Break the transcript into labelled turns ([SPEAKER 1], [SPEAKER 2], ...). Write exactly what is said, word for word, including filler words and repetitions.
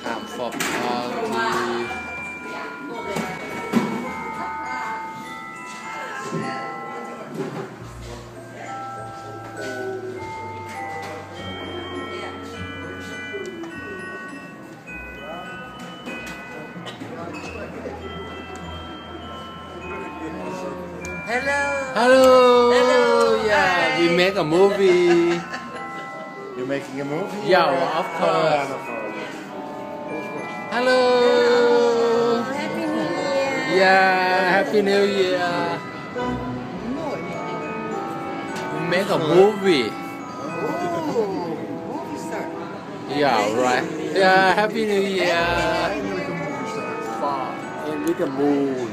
[SPEAKER 1] I'm for Paris.
[SPEAKER 2] Hello.
[SPEAKER 1] Hello.
[SPEAKER 2] Hello.
[SPEAKER 1] Yeah,
[SPEAKER 2] Hi.
[SPEAKER 1] we make a movie.
[SPEAKER 3] You're making a movie?
[SPEAKER 1] Yeah,
[SPEAKER 3] or-
[SPEAKER 1] well, of course.
[SPEAKER 3] Oh,
[SPEAKER 1] Hello.
[SPEAKER 2] Happy New Year.
[SPEAKER 1] Yeah, Happy New Year. We make a movie.
[SPEAKER 2] Ooh, movie star.
[SPEAKER 1] Yeah, right. Yeah, Happy New Year.
[SPEAKER 3] Eindelijk een movie star.
[SPEAKER 1] For in with the moon.